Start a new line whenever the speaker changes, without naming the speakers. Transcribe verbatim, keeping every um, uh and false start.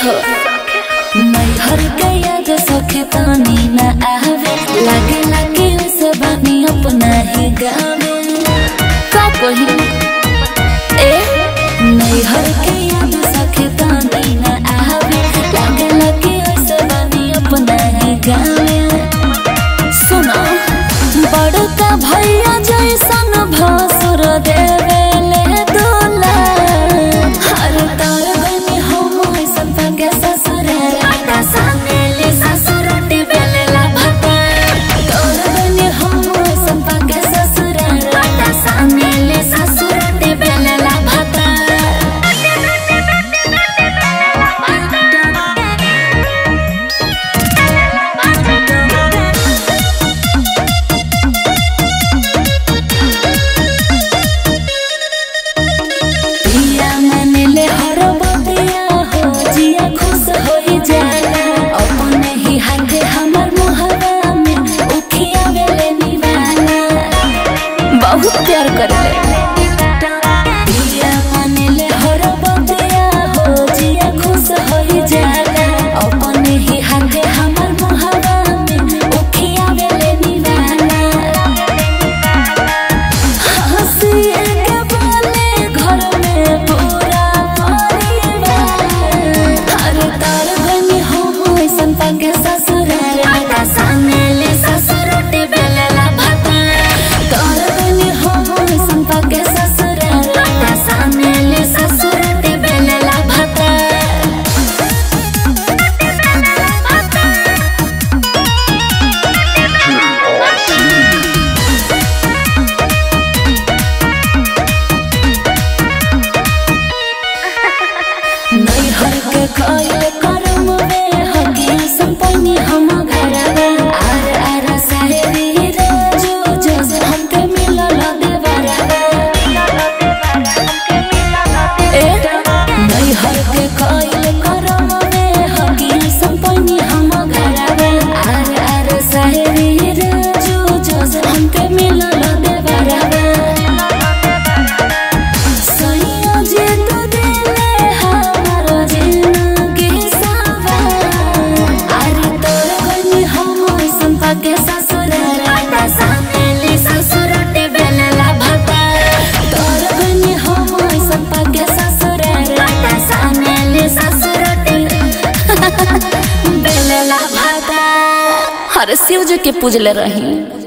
हो मैहर के याद सखे तानी न आवे लागे लागे उसे बानी अपना ही गावे का कही ए मैहर के याद सखे तानी न आवे लागे लागे उसे बानी अपना ही गावे सुनो बड़का भैया जैसन भासुर देवे ले दूल्हा हर तार बनी हम ऐसन पगे ससुर राता सानेले ससुर टिबेले ला भता तार बनी हम ऐसन पगे ससुर राता सानेले ससुर टिबेले ला भता बहुत प्यार करे पिया मानेले हर बबिया हो जिया खुश होई जाला अपने ही हाथे हमर मुहावा में उखिया बेले निवाला हंसिए के बोले घर में पूरा परिवार हर तार बनी हम ऐसन पगे ससुर राता सानेले ससुर टिबेले ला भता नैहर के कइल करम में हगिया संपन्नी हम घरवा आर आर साहेबी रोजो जो हमके मिलल देवरवा ए नैहर के कइल करम में हगिया संपन्नी हम घरवा आर आर साहेबी रोजो जो हमके मिलल देवरवा सैया जे तो देले के ससुर राता सानेले ससुर टिबेले ला भता तोर बनी हम ऐसन पगे ससुर राता सानेले ससुर टिबेले ला भता हर शिव जी के पूजले रही।